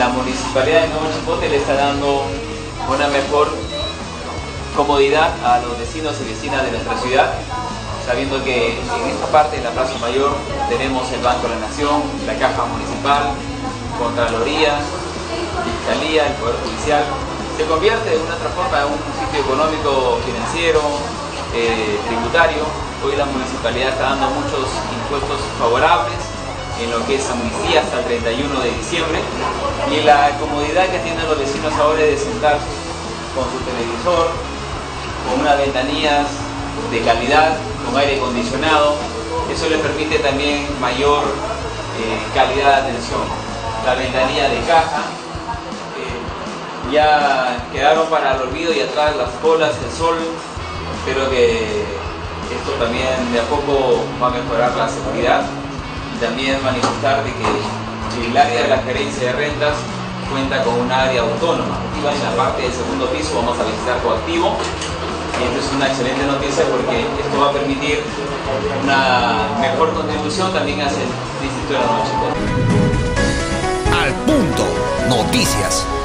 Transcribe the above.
la Municipalidad de Nuevo Chimbote le está dando una mejor comodidad a los vecinos y vecinas de nuestra ciudad, sabiendo que en esta parte, en la Plaza Mayor, tenemos el Banco de la Nación, la Caja Municipal, Contraloría, Fiscalía, el Poder Judicial. Se convierte de una otra forma en un sitio económico, financiero, tributario. Hoy la municipalidad está dando muchos impuestos favorables en lo que es amnistía hasta el 31 de diciembre, y la comodidad que tienen los vecinos ahora es de sentarse con su televisor, con unas ventanillas de calidad, con aire acondicionado. Eso les permite también mayor calidad de atención. La ventanilla de caja, ya quedaron para el olvido y atrás las colas, el sol. Espero que esto también de a poco va a mejorar la seguridad, y también manifestar de que el área de la gerencia de rentas cuenta con un área autónoma. En la parte del segundo piso vamos a visitar Coactivo, y esto es una excelente noticia porque esto va a permitir una mejor contribución también hacia el distrito de Nuevo Chimbote. Al punto, noticias.